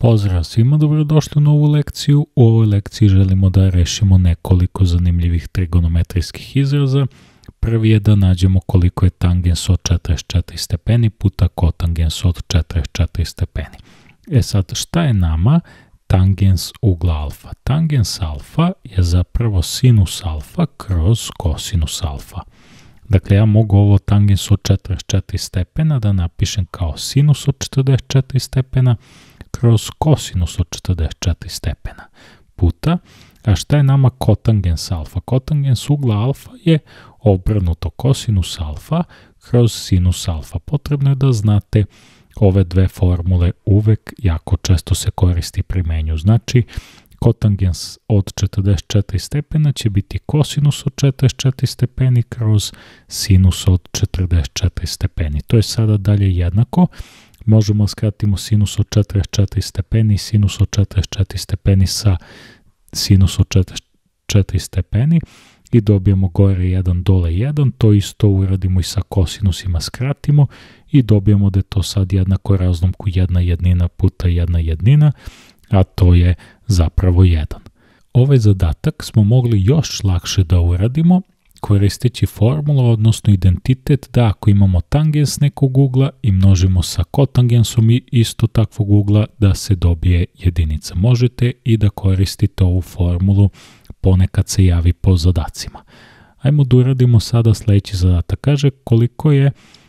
Pozdrav svima, dobrodošli u novu lekciju. U ovoj lekciji želimo da rešimo nekoliko zanimljivih trigonometrijskih izraza. Prvi je da nađemo koliko je tangens od 44 stepeni puta kotangens od 44 stepeni. Sad, šta je nama tangens ugla alfa? Tangens alfa je zapravo sinus alfa kroz kosinus alfa. Dakle, ja mogu ovo tangens od 44 stepena da napišem kao sinus od 44 stepena kroz kosinus od 44 stepena puta. A šta je nama kotangens alfa? Kotangens ugla alfa je obrnuto kosinus alfa kroz sinus alfa. Potrebno je da znate ove dve formule uvek jako često se koristi i primenju. Znači, kotangens od 44 stepena će biti kosinus od 44 stepeni kroz sinus od 44 stepeni. To je sada dalje jednako. Možemo skratimo sinus od 44 stepeni i sinus od 44 stepeni sa sinus od 44 stepeni i dobijemo gore 1, dole 1. To isto uradimo i sa kosinusima, skratimo i dobijemo da je to sad jednako razlomku 1 jednina puta 1 jednina, a to je zapravo 1. Ovaj zadatak smo mogli još lakše da uradimo koristeći formulu, odnosno identitet, da ako imamo tangens nekog ugla i množimo sa kotangensom i isto takvog ugla da se dobije jedinica. Možete i da koristite ovu formulu ponekad se javi po zadacima. Ajmo da uradimo sada sledeći zadatak. Kaže koliko je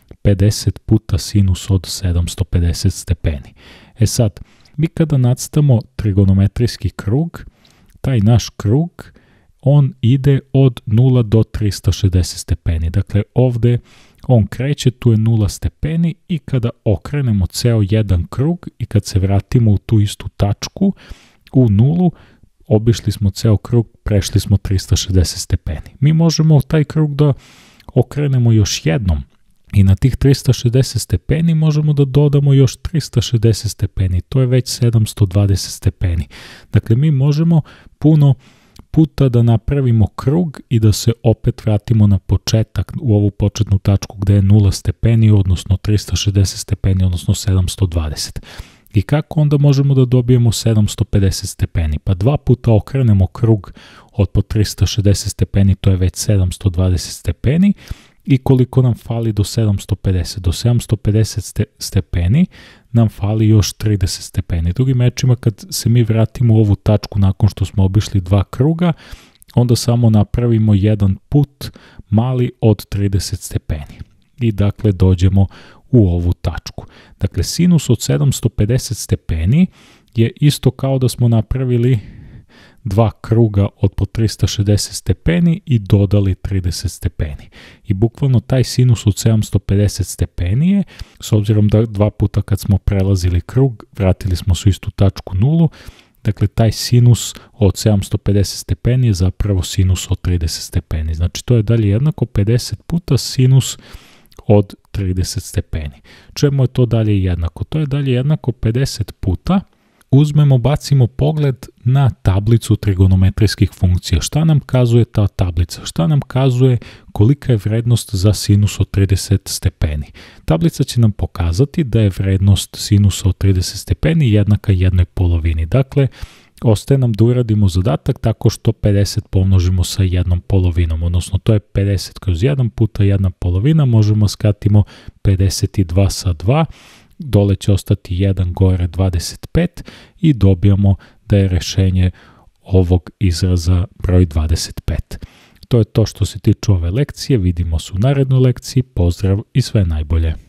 50 puta sinus od 750 stepeni. Sad, mi kada nacrtamo trigonometrijski krug, taj naš krug on ide od 0 do 360 stepeni. Dakle, ovde on kreće, tu je 0 stepeni i kada okrenemo ceo jedan krug i kad se vratimo u tu istu tačku, u nulu, obišli smo ceo krug, prešli smo 360 stepeni. Mi možemo taj krug da okrenemo još jednom i na tih 360 stepeni možemo da dodamo još 360 stepeni. To je već 720 stepeni. Dakle, mi možemo puno puta da napravimo krug i da se opet vratimo na početak u ovu početnu tačku gde je 0 stepeni, odnosno 360 stepeni, odnosno 720. I kako onda možemo da dobijemo 750 stepeni? Pa dva puta okrenemo krug od po 360 stepeni, to je već 720 stepeni. I koliko nam fali do 750? Do 750 stepeni nam fali još 30 stepeni. Drugim rečima, kad se mi vratimo u ovu tačku nakon što smo obišli dva kruga, onda samo napravimo jedan put mali od 30 stepeni. I dakle dođemo u ovu tačku. Dakle, sinus od 750 stepeni je isto kao da smo napravili dva kruga od po 360 stepeni i dodali 30 stepeni. I bukvalno taj sinus od 750 stepeni je, s obzirom da dva puta kad smo prelazili krug, vratili smo se u istu tačku nulu, dakle taj sinus od 750 stepeni je zapravo sinus od 30 stepeni. Znači to je dalje jednako 50 puta sinus od 30 stepeni. Čemu je to dalje jednako? To je dalje jednako 50 puta. Uzmemo, bacimo pogled na tablicu trigonometrijskih funkcija. Šta nam kazuje ta tablica? Šta nam kazuje kolika je vrednost za sinus od 30 stepeni? Tablica će nam pokazati da je vrednost sinusa od 30 stepeni jednaka jednoj polovini. Dakle, ostaje nam da uradimo zadatak tako što 50 pomnožimo sa jednom polovinom, odnosno to je 50 kroz 1 puta 1 polovina, možemo skratimo 52 sa 2, dole će ostati 1, gore 25 i dobijamo da je rešenje ovog izraza broj 25. To je to što se tiče ove lekcije, vidimo se u narednoj lekciji, pozdrav i sve najbolje.